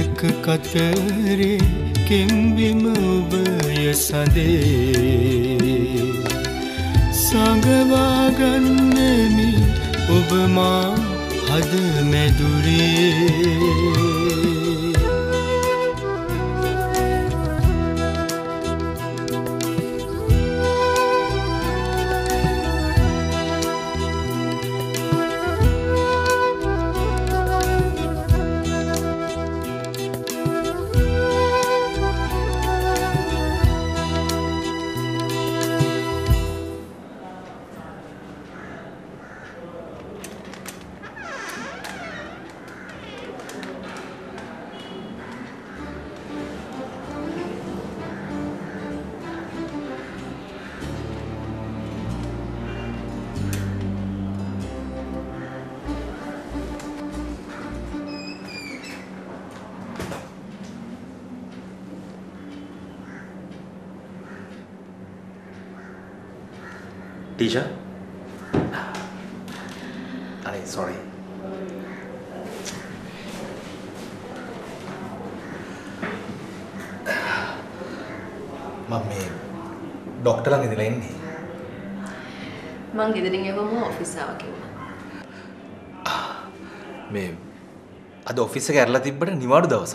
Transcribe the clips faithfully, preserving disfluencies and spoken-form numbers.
එක කතරේ කිම්බිම ඔබය සඳේ සංගවා ගන්නෙමි ඔබ මා හද මැදුරේ Teacher? Sorry, sorry. මම මේ ડોක්ටර් ළඟ ඉඳලා එන්නේ. මං ගෙදරින් එවම ඔෆිස් ආවා කිව්වා. මේ අද ඔෆිස් එක ඇරලා තිබ්බට නිවාඩු දවසක්.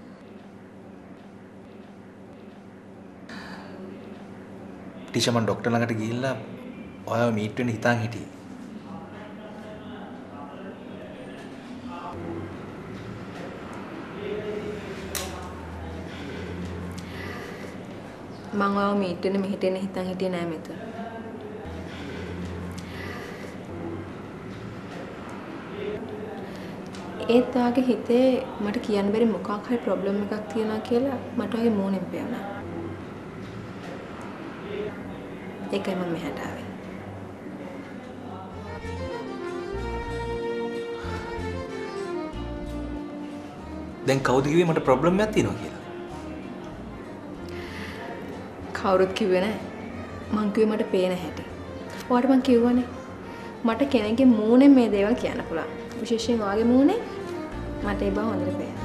ටීචර් මම ડોක්ටර් ළඟට ගිහිල්ලා ඔයාව මීට් වෙන්න හිතාන් හිටියේ. මම ඔයාව මීට් වෙන්න මෙහෙට එන්න හිතාන් හිටියේ නෑ මෙතන. ඒත් ඔයාගේ හිතේ මට කියන්න බැරි මොකක් හරි ප්‍රොබ්ලම් එකක් තියෙනවා කියලා මට ඔයාගේ මූණෙන් පේනවා. ඒකයි මම මෙහාට ආවේ. දැන් කවුද කිව්වේ මට ප්‍රොබ්ලම් එකක් තියෙනවා කියලා? කවුරුත් කිව්වේ නැහැ. මං කිව්වේ මට පේන හැටි. ඔයාට මං කිව්වනේ. මට කෙනෙක්ගේ මූණෙන් මේ දේවල් කියන්න පුළුවන්. විශේෂයෙන් ඔයාගේ මූණේ මට ඒ බව හොඳට පේනවා.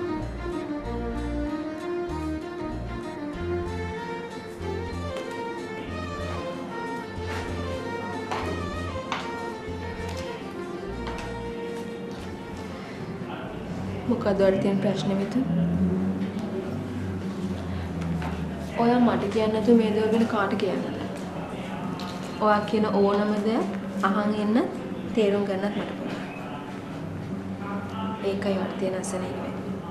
මොකද ඔයාලට තියෙන ප්‍රශ්නේ විතර? ඔයා මට කියන්නේ නැතුව මේ දේවල් ගැන කාට කියන්නද? ඔයා කියන ඕනම දෙයක් අහන් ඉන්න තේරුම් ගන්නත් මට පුළුවන්. ඒකයි ඔයාලට තියෙන අසනීපය.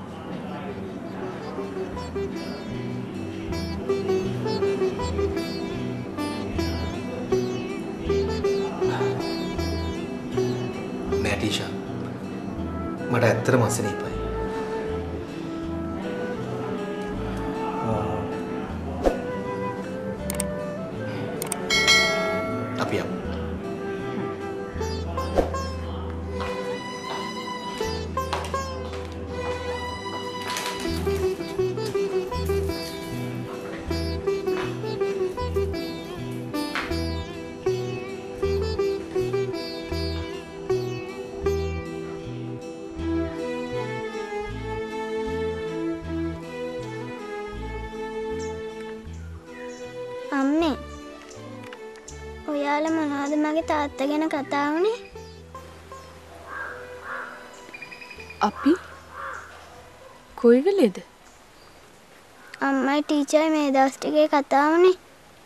නෑ ටීචර්. මට ඇත්තටම අසනීපයි. අපි යමු. අම්මේ ඔයාලා මොනවද මගේ තාත්තා ගැන කතා වුනේ? අපි කොයි වෙලේද? අම්මයි ටීචර්යි මේ දවස් ටිකේ කතා වුනේ.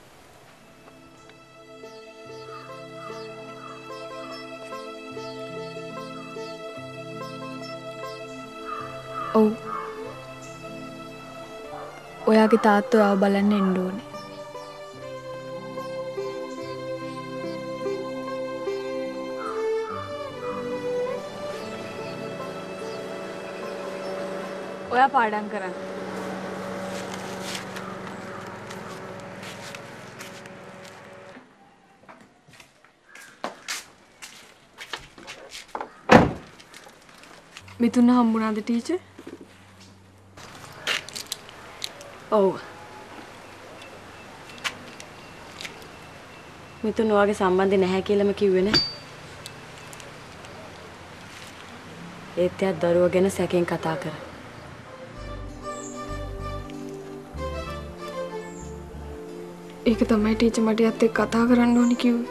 ඔව්. ඔයාගේ තාත්තා ඔයාව බලන්න එන්න ඕනේ. ඔයා පාඩම් කරන්න. මිතුන්න හම්බුණාද ටීචර්? ඔව්. මිතුන් ඔයාගේ සම්බන්ධය නැහැ කියලාම කිව්වේ නේ. ඒත් එයා දරුවා ගැන සැකෙන් කතා කරා. ඒක තමයි ටීචර් මට යත් එක්ක කතා කරන්න ඕනි කිව්වේ.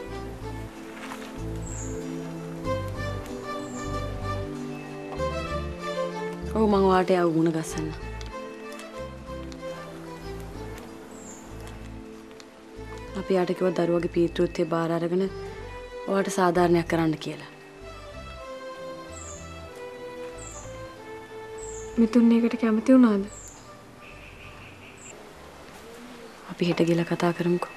ඔව් මං ඔයාට යව ගුණ ගස්සන්න. අපි යාට කිව්වා දරුවගේ පීතෘත්වය බාර අරගෙන ඔයාට සාධාරණයක් කරන්න කියලා. මිතුන් ඒකට කැමති වුණාද? අපි හෙට ගිහලා කතා කරමුකෝ.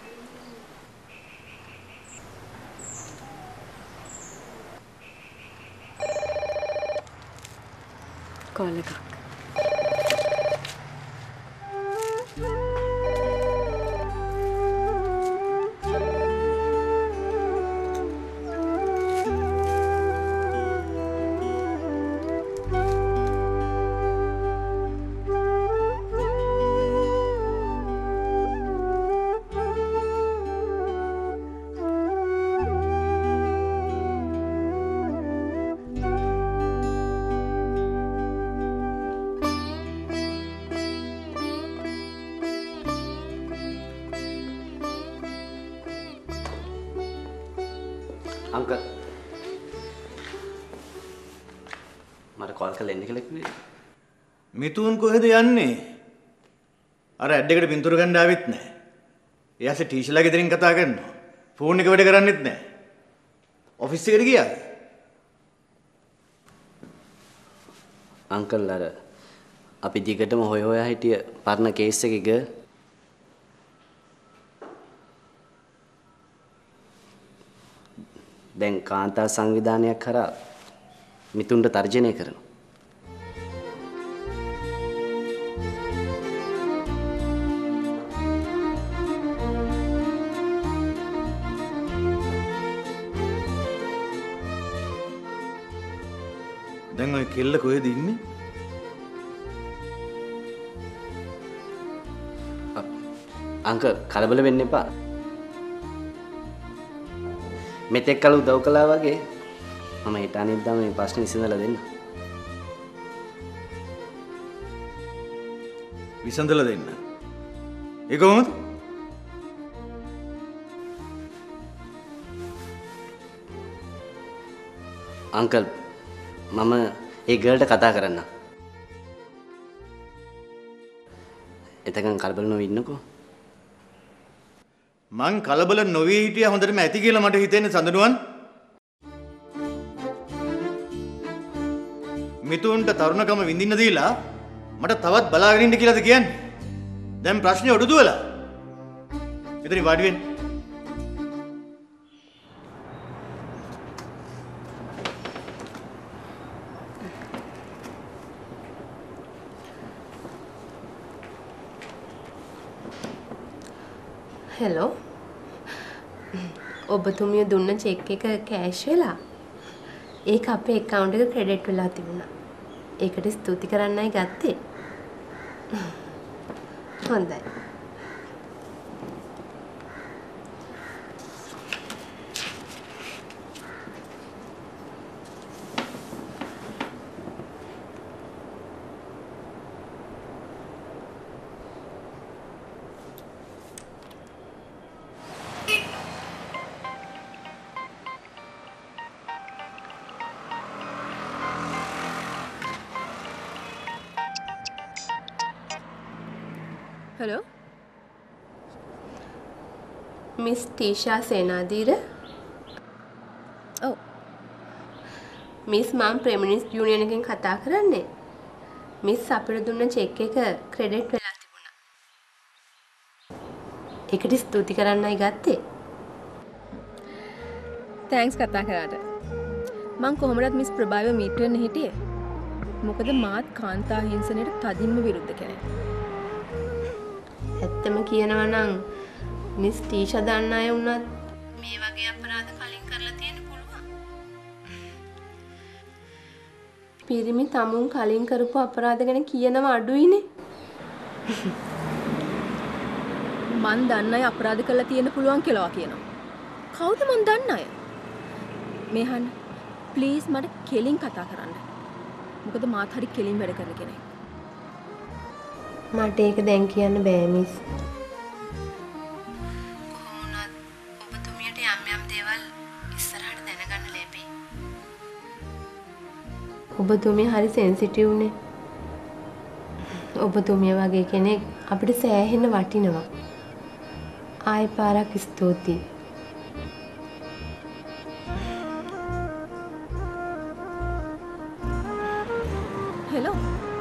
කෝල් එකක්. अंकल මට කෝල් කරලා එන්න කියලා කිව්වේ. මිතුන් කොහෙද යන්නේ? අර ඇඩ් එකට පින්තූර ගන්න ආවෙත් නැහැ. එයාසේ ටීචර්ලා ගෙදරින් කතා කරනවා. ෆෝන් එක වැඩ කරන්නේත් නැහැ. ඔෆිස් එකට ගියාද? අංකල් අර අපි දිගටම හොය හොයා හිටිය පරණ කේස් එකේ ගර්ල් දැන් කාන්තා සංවිධානයක් කරා මිතුන්ට තර්ජනය කරනවා. දැන් ඔය කෙල්ල කොහෙද ඉන්නේ? අංකල් කලබල වෙන්න එපා. මෙතෙක් කල උදව් කළා වගේ මම හිත අනිද්දා මේ ප්‍රශ්නේ විසඳලා දෙන්න. විසඳලා දෙන්න. ඒ කොහොමද? අංකල් මම ඒ ගර්ල්ට කතා කරන්න. එතකන් කලබල නොවී ඉන්නකෝ. මං කලබල නොවී හිටියා හොඳටම ඇති කියලා මට හිතෙන්නේ සඳනුවන්. මිතුන්ට තරුණකම විඳින්න දීලා මට තවත් බලාගෙන ඉන්න කියලාද කියන්නේ? දැන් ප්‍රශ්නේ ඔඩු දුවලා. ඉතින් වාඩි වෙන්න. හෙලෝ ඔබතුමිය දුන්න චෙක් එක කෑෂ් වෙලා ඒක අපේ account එක ක්‍රෙඩිට් වෙලා තිබුණා. ඒකට ස්තුති කරන්නයි ගත්තේ. හොඳයි. हेलो मिस टीशा सेनाधीर ඔව් මිස් මම ප්‍රෙමිනිස්ට් යුනියන් එකෙන් කතා කරන්නේ. මිස් අපිට දුන්න චෙක් එක ක්‍රෙඩිට් වෙලා තිබුණා. ඒකට ස්තුති කරන්නයි ගත්තේ. තෑන්ක්ස් කතා කරාට. මං කොහොමදත් මිස් ප්‍රභාව මීට් වෙන්න හිටියේ. මොකද මාත් කාන්තා හිංසනයට තදින්ම විරුද්ධ කෙනෙක්. ඇත්තම කියනවා නම් මිස් ටීෂා දන්න අය වුණත් මේ වගේ අපරාධ කලින් කරලා තියෙන්න පුළුවන්. පිරිමි තමුන් කලින් කරපු අපරාධ ගැන කියනවා අඩුයිනේ. මන් දන්න අය අපරාධ කරලා තියෙන්න පුළුවන් කියලා කියනවා. කවුද මන් දන්න අය? මේහන් ප්ලීස් මට කෙලින් කතා කරන්න. මොකද මාත් හරි කෙලින් වැඩ කරන කෙනෙක්. මට ඒක දැන් කියන්න බෑ මිස්. ඔබතුමිය හරි සෙන්සිටිව්නේ. ඔබතුමිය වගේ කෙනෙක් අපිට සෑහෙන්න වටිනවා. ආයි පාරක් ස්තුතියි. හෙලෝ.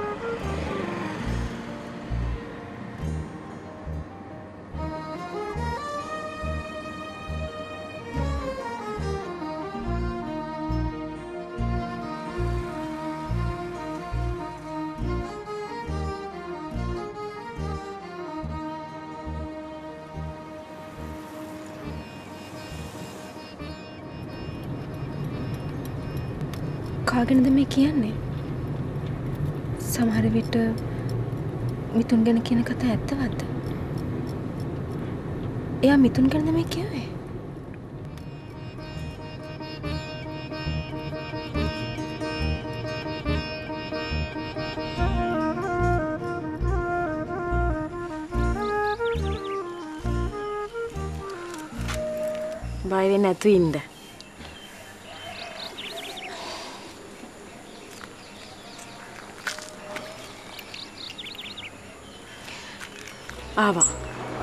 කාගෙනද මේ කියන්නේ? සමහර විට මිතුන් ගැන කියන කතා ඇත්තවත්ද? එයා මිතුන් ගැනද මේ කියුවේ? බය වෙන්නේ නැතුව ඉන්න. ආවා.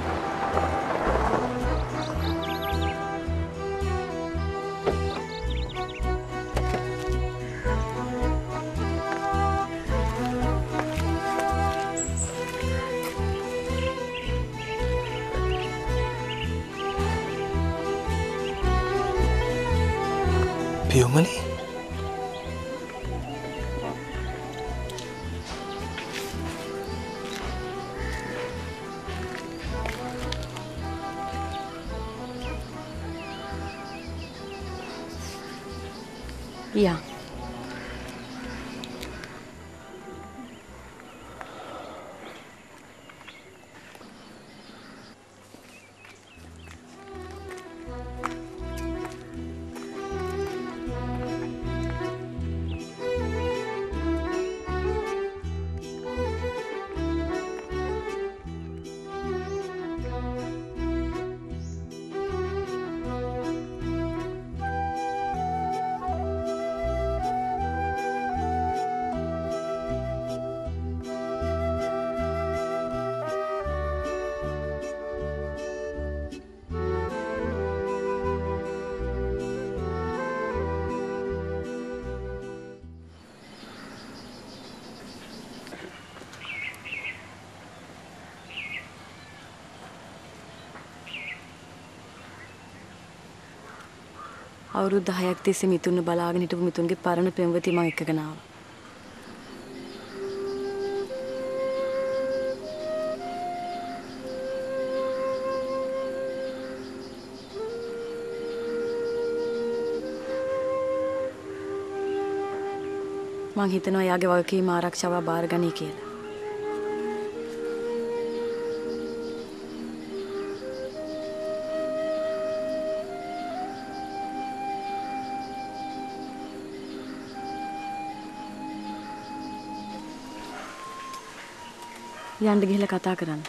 පියුමනි යා අවුරුදු දහයක් තිස්සේ මිතුන්ව බලාගෙන හිටපු මිතුන්ගේ පරණ පෙම්වතිය මං එක්කගෙන ආවා. මං හිතනවා එයාගේ වගකීම ආරක්ෂාව බාරගනී කියලා. යන්න ගිහලා කතා කරන්න.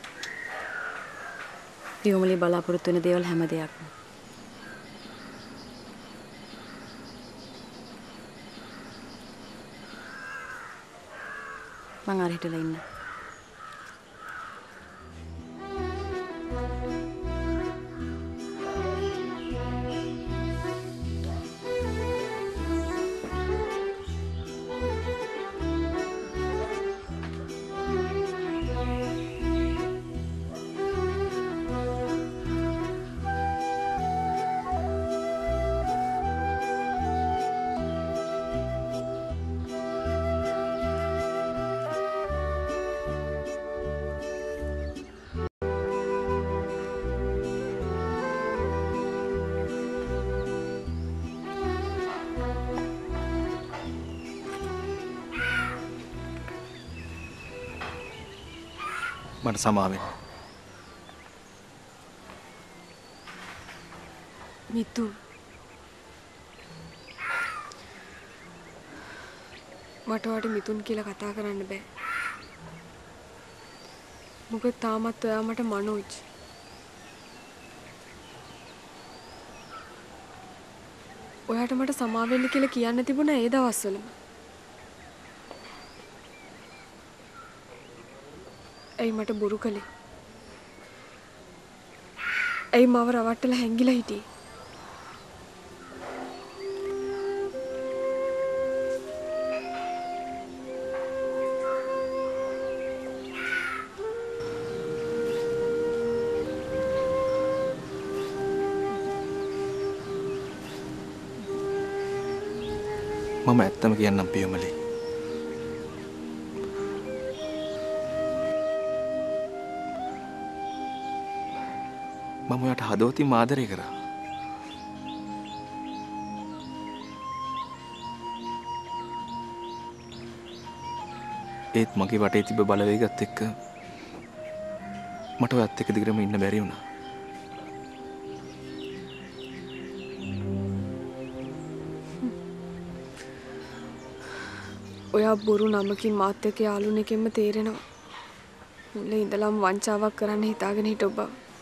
පියුමලි බලාපොරොත්තු වෙන දේවල් හැම දෙයක්ම. මං ආර හිටලා ඉන්න. මට සමා වෙන්න. මිතු මට ඔයාට මිතුන් කියලා කතා කරන්න බෑ. මොකද තාමත් ඔයා මට මනෝජ්. ඔයාට මට සමා වෙන්න කියලා කියන්න තිබුණා ඒ දවස්වලම. ඇයි මට බොරු කළේ? ඇයි මාව රවට්ටලා හැංගිලා හිටියේ? මම ඇත්තම කියන්නම් පියමලි. මම ඔයාට හදවතින්ම ආදරය කරා. ඒත් මගේ වටේ තිබ්බ බලවේගත් එක්ක මට ඔයත් එක්ක දිගටම ඉන්න බැරි වුණා. ඔයා බොරු නමකින් මාත් එක්ක යාළුවෙනෙක්ම තේරෙනවා. මුලින් ඉඳලම වංචාවක් කරන්න හිතාගෙන හිටව බව.